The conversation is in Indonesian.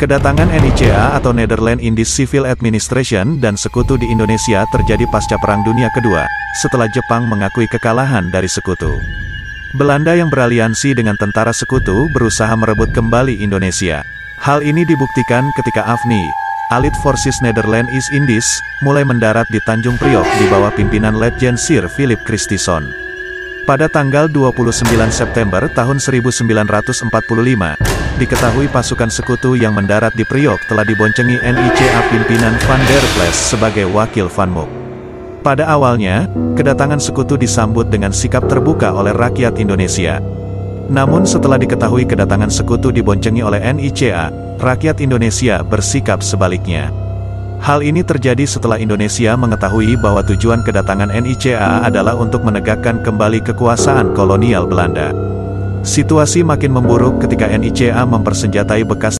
Kedatangan NICA atau Netherlands Indies Civil Administration dan sekutu di Indonesia terjadi pasca Perang Dunia Kedua, setelah Jepang mengakui kekalahan dari sekutu. Belanda yang beraliansi dengan tentara sekutu berusaha merebut kembali Indonesia. Hal ini dibuktikan ketika AFNI, Allied Forces Netherlands East Indies, mulai mendarat di Tanjung Priok di bawah pimpinan Letjen Sir Philip Christison. Pada tanggal 29 September tahun 1945, diketahui pasukan sekutu yang mendarat di Priok telah diboncengi NICA pimpinan Van der Plas sebagai wakil Van Mook. Pada awalnya, kedatangan sekutu disambut dengan sikap terbuka oleh rakyat Indonesia. Namun setelah diketahui kedatangan sekutu diboncengi oleh NICA, rakyat Indonesia bersikap sebaliknya. Hal ini terjadi setelah Indonesia mengetahui bahwa tujuan kedatangan NICA adalah untuk menegakkan kembali kekuasaan kolonial Belanda. Situasi makin memburuk ketika NICA mempersenjatai bekas